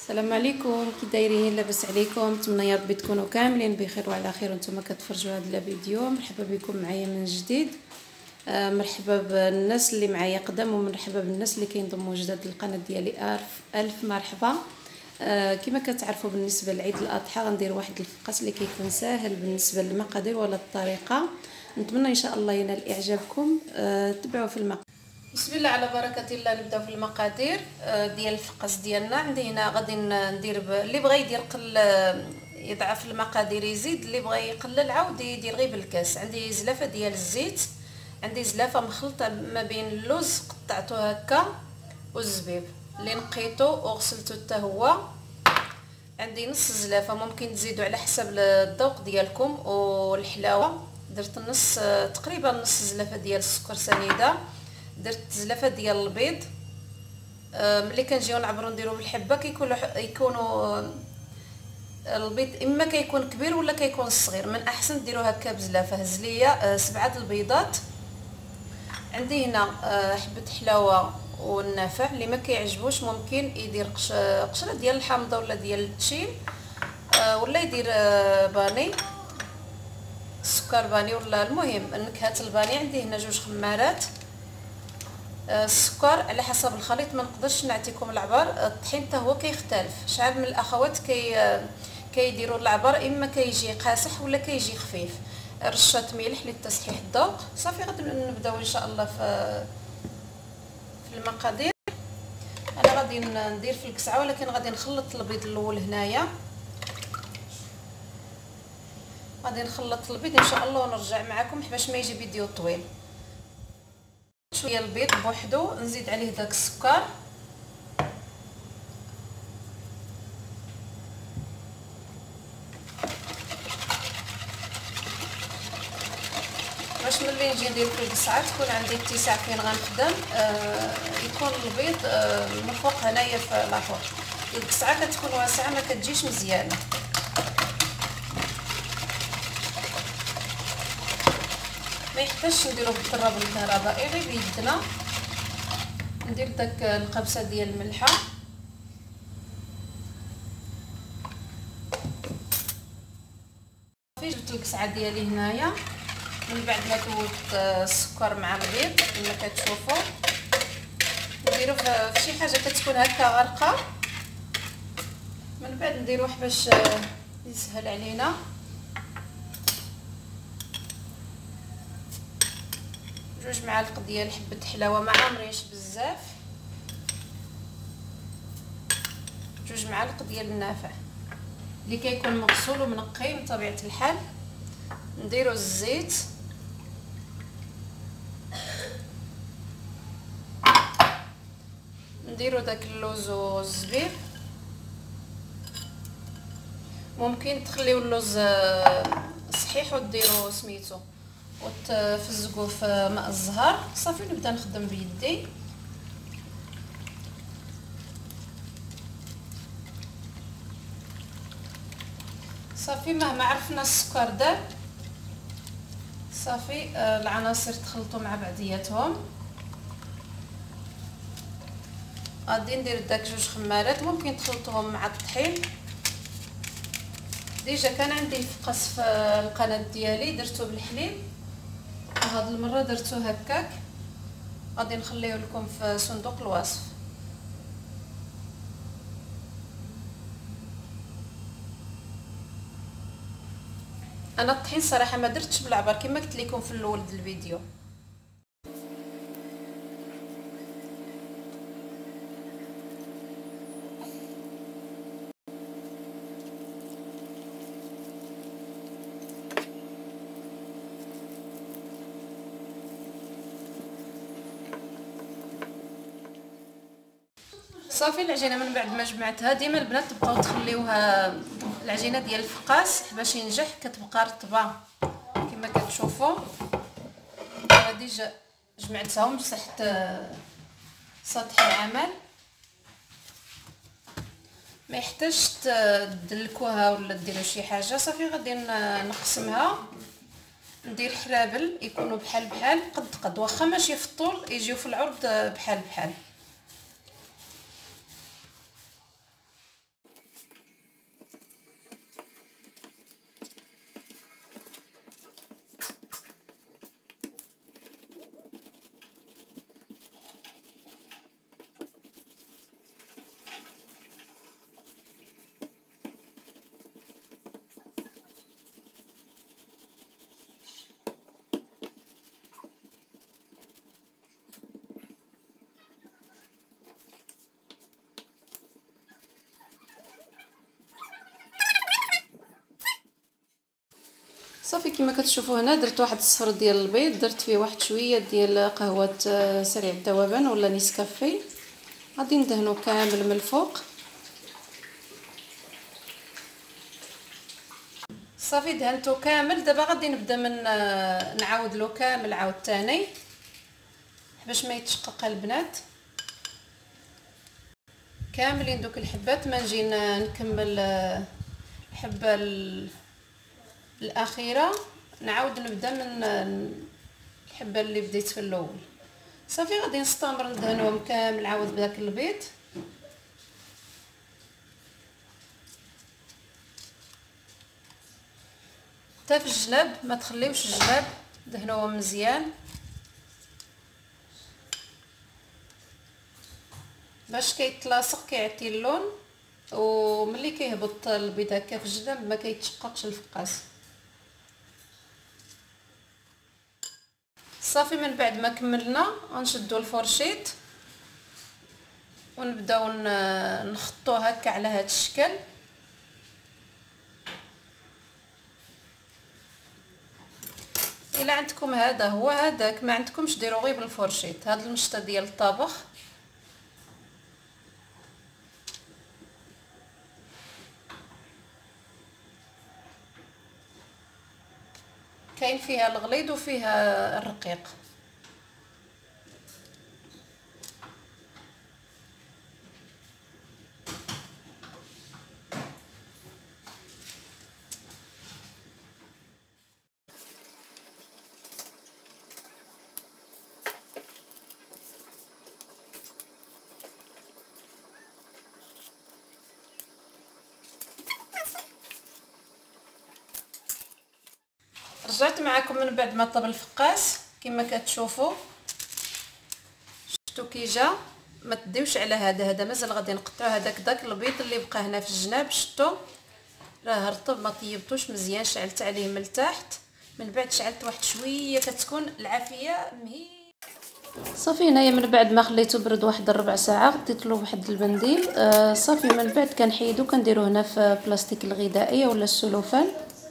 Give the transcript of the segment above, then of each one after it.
السلام عليكم، كي دايرين؟ لاباس عليكم؟ نتمنى يا ربي تكونوا كاملين بخير وعلى خير وانتم كتفرجوا هذا الفيديو. مرحبا بكم معايا من جديد. مرحبا بالناس اللي معايا قدام ومرحبا بالناس اللي كينضموا جداد للقناه ديالي. الف مرحبا. كما كتعرفوا بالنسبه لعيد الاضحى غندير واحد الفقاس اللي كيكون ساهل بالنسبه للمقادير ولا الطريقه. نتمنى ان شاء الله ينال اعجابكم. تبعوا في المقادير. بسم الله على بركه الله. نبداو في المقادير ديال الفقاس ديالنا. عندي هنا غادي ندير اللي بغى يدير يضعف المقادير يزيد، اللي بغى يقلل عاود يدير غير بالكاس. عندي زلافه ديال الزيت، عندي زلافه مخلطه ما بين اللوز قطعته هكا والزبيب اللي نقيته وغسلته حتى هو. عندي نص زلافه، ممكن تزيدوا على حسب الذوق ديالكم. والحلاوه درت نص تقريبا نص زلافه ديال السكر سنيده. درت زلافه ديال البيض. ملي كنجيو نعبروا نديروا بالحبه يكونوا البيض اما كيكون كبير ولا كيكون صغير، من احسن ديروا هكا بزلافه. هز ليا 7 البيضات. عندي هنا حبه حلاوه والنافع، اللي ما كيعجبوش ممكن يدير قشره ديال الحامضه ولا ديال التشين، ولا يدير باني سكر باني ولا المهم نكهه الباني. عندي هنا 2 خمارات. السكر على حسب الخليط، ما نقدرش نعطيكم العبار. الطحين حتى هو كيختلف. شحال من الاخوات كيديروا العبار اما كيجي قاسح ولا كيجي خفيف. رشه ملح لتصحيح الذوق. صافي غادي نبداو ان شاء الله في المقادير. انا غادي ندير في الكسعه، ولكن غادي نخلط البيض الاول هنايا. غادي نخلط البيض ان شاء الله ونرجع معكم باش ما يجي فيديو طويل. شويه البيض بوحدو، نزيد عليه داك السكر، باش ملي نجي ندير في الكسعه تكون عندي اتساع فين غنخدم. يكون البيض من فوق هنايا في لاخر. الكسعه كتكون واسعه ما كتجيش مزيانه. ما يحتاجش نديرو بالطراب الكهربائي، غير بيدنا. ندير داك القبسه ديال الملحه. صافي جبت الكسعه ديالي هنايا. من بعد ما كوت السكر مع البيض كما كتشوفوا، نديرو في شي حاجه كتكون هكا غارقه. من بعد نديروه باش يسهل علينا. جوج معالق ديال حبه حلاوه ما عامرينش بزاف. 2 معالق ديال النافع اللي كيكون مغسول ومنقي من طبيعه الحال. نديرو الزيت، نديرو داك اللوز والزبيب. ممكن تخليو اللوز صحيح وديرو سميتو وتفزقوا في ماء الزهر. صافي نبدا نخدم بيدي. صافي مهما عرفنا السكر داب، صافي العناصر تخلطوا مع بعضياتهم. غادي ندير داك 2 خمارات، ممكن تخلطوهم مع الطحين. ديجا كان عندي الفقاس في القناه ديالي درتو بالحليب، هاد المره درتو هكاك. غادي نخليه لكم في صندوق الوصف. انا الطحين صراحه ما درتش بالعبار كما قلت لكم في الاول ديال الفيديو. صافي العجينه من بعد ما جمعتها، ديما البنات تبقاو تخليوها العجينه ديال الفقاس باش ينجح كتبقى رطبه كما كتشوفوا. انا ديجا جمعتهم تحت سطح العمل، ما يحتاجش تدلكوها ولا ديروا شي حاجه. صافي غادي نقسمها، ندير حرابل يكونوا بحال قد واخا ماشي في الطول، يجيو في العرض بحال. صافي كما كتشوفوا هنا درت واحد الصفر ديال البيض، درت فيه واحد شويه ديال قهوه سريع الذوبان ولا نيسكافي، غادي ندهنو كامل من الفوق. صافي دهنتو كامل. دابا غادي نبدا من نعاود له كامل عاوتاني باش ما يتشقق البنات كاملين دوك الحبات. ما نجي نكمل الحبه الاخيره نعاود نبدا من الحبه اللي بديت في الاول. صافي غادي نستمر ندهنوهم كامل عاود بداك البيض. حتى في الجناب ما تخليوش الجناب، دهنوهم مزيان باش كيتلاصق كيعطي اللون، وملي كيهبط البيض هكا في الجناب ما كيتشققش الفقاس. صافي من بعد ما كملنا غنشدو الفرشيط ونبداو نخطوه هكا على هذا الشكل. الا عندكم هذا هو هذاك، ما عندكمش ديروا غير بالفرشيط. هذا المشطه ديال الطبخ كاين فيها الغليظ وفيها الرقيق. رجعت معكم من بعد ما طاب الفقاس كما كتشوفوا. شفتوا كي جا. ما تديوش على هذا مازال غادي نقطعوا هذاك داك البيض اللي بقى هنا في الجناب. شفتوا راه رطب ما طيبتوش مزيان، شعلت عليه من التحت. من بعد شعلت واحد شويه كتكون العافيه مهي. صافي هنايا من بعد ما خليته برد واحد ربع ساعه ديت له واحد البنديل. صافي من بعد كنحيدو كنديرو هنا في بلاستيك الغذائيه ولا السلوفان.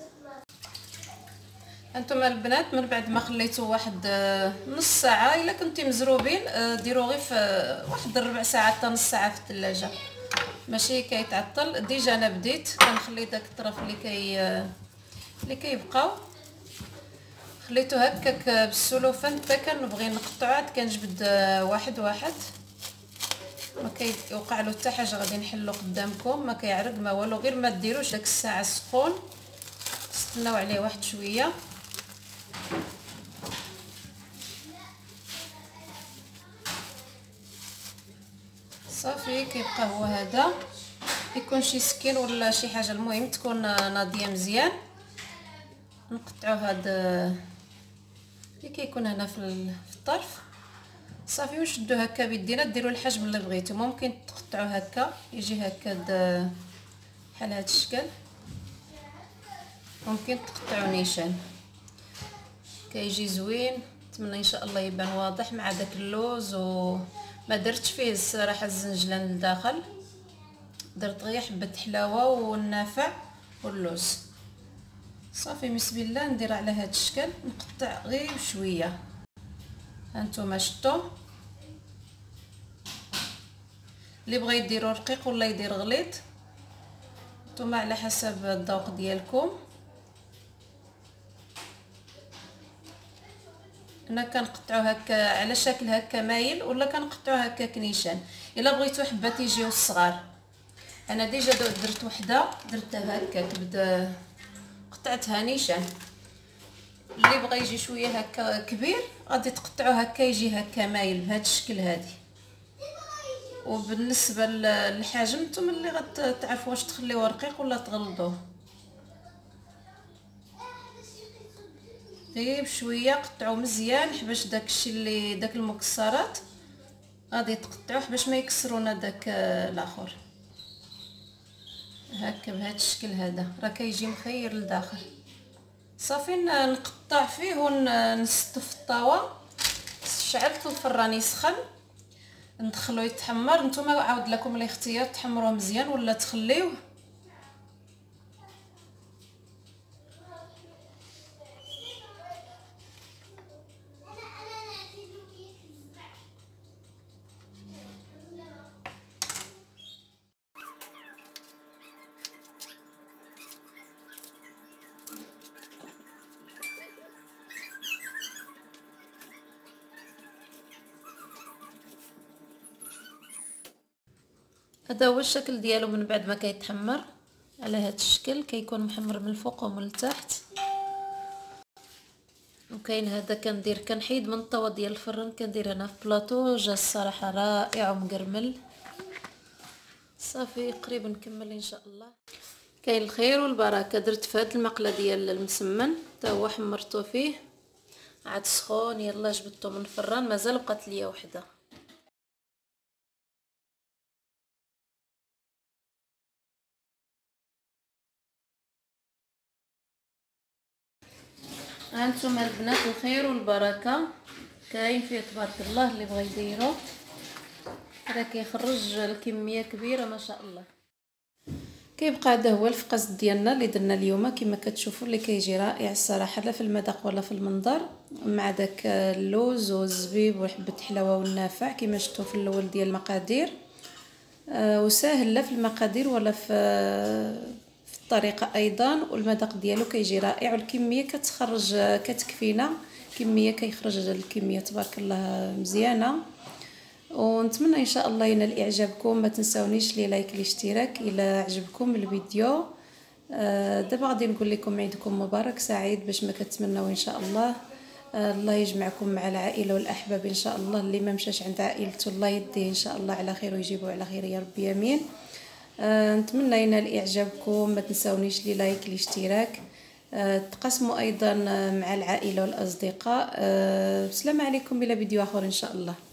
انتما البنات من بعد ما خليتو واحد نص ساعه الا كنتي مزروبين ديروا غير في واحد ربع ساعه حتى نص ساعه في الثلاجه ماشي كيتعطل. ديجا انا بديت كنخلي داك الطرف اللي كيبقاو خليته هكاك بالسلوفان حتى كنبغي نقطعو عاد كنجبد واحد ما كيوقع له حتى حاجه. غادي نحلو قدامكم ما كيعرق ما والو، غير ما ديروش داك الساعه السخون تستناو عليه واحد شويه. صافي كيبقى هو هذا. يكون شي سكين ولا شي حاجه المهم تكون ناضيه مزيان. نقطعوا هذا اللي كيكون هنا في الطرف. صافي ونشدو هكا بيدينا ديروا الحجم اللي بغيتو. ممكن تقطعوا هكا يجي هكا بحال هذا الشكل، ممكن تقطعوا نيشان كيجي زوين. نتمنى ان شاء الله يبان واضح مع داك اللوز. وما درتش فيه الصراحه الزنجلان لداخل، درت غير حبه حلاوه والنافع واللوز. صافي بسم الله ندير على هذا الشكل نقطع غير بشويه. هانتوما شفتوا اللي بغى يديروا رقيق ولا يدير غليظ نتوما على حسب الذوق ديالكم. انا كنقطعو هكا على شكل هكا مايل ولا كنقطعو هكا كنيشان الا بغيتو حبات يجيو الصغار. انا ديجا درت وحده درتها هكاك بدا قطعتها نيشان. اللي بغى يجي شويه هكا كبير غادي تقطعو هكا يجي هكا مايل بهذا الشكل هذه. وبالنسبه للحجم نتوما اللي غتعرفوا واش تخليوه رقيق ولا تغلظوه. غير بشويه قطعوا مزيان باش داكشي اللي داك المكسرات غادي تقطعوه باش ما يكسرونا داك الاخر. هكا بهذا الشكل هذا راه كيجي مخير لداخل. صافي نقطع فيه ونسطو في الطاوه. شعلت الفران يسخن ندخلو يتحمر. نتوما عاود لكم الاختيار تحمروه مزيان ولا تخليوه. هذا هو الشكل ديالو من بعد ما كيتحمر على هذا الشكل، كيكون محمر من الفوق ومن التحت. وكاين هذا كنحيد من الطاوه ديال الفران، كندير هنا في بلاطو، جا الصراحه رائع ومقرمل. صافي قريب نكمل ان شاء الله. كاين الخير والبركه. درت في هذا المقله ديال المسمن حتى هو حمرته فيه، عاد سخون، يلا جبدته من الفران، مازال بقات ليا وحده. هانتوما البنات الخير والبركه، كاين فيه تبارك الله اللي بغى يديرو، راه كيخرج الكميه كبيره ما شاء الله. كيبقى هذا هو الفقاس ديالنا اللي درنا اليوم كما كتشوفوا، اللي كيجي رائع الصراحه، لا في المذاق ولا في المنظر، مع داك اللوز والزبيب وحبه حلاوه والنافع كما شفتوا في الاول ديال المقادير. وساهل لا في المقادير ولا في الطريقه ايضا، والمذاق ديالو كيجي رائع، والكميه كتخرج كتكفينا، كميه كيخرج الكميه تبارك الله مزيانه. ونتمنى ان شاء الله ينال اعجابكم، ما تنساونيش لي لايك الاشتراك الى عجبكم الفيديو. دابا غادي نقول لكم عيدكم مبارك سعيد باش ما كتمناو ان شاء الله. الله يجمعكم مع العائله والاحباب ان شاء الله، اللي ما مشاش عند عائلته الله يديه ان شاء الله على خير ويجيبه على خير يا رب امين. نتمنى ينال اعجابكم، ما تنساونيش لي لايك الاشتراك، تقسموا ايضا مع العائله والاصدقاء. السلام عليكم الى فيديو اخر ان شاء الله.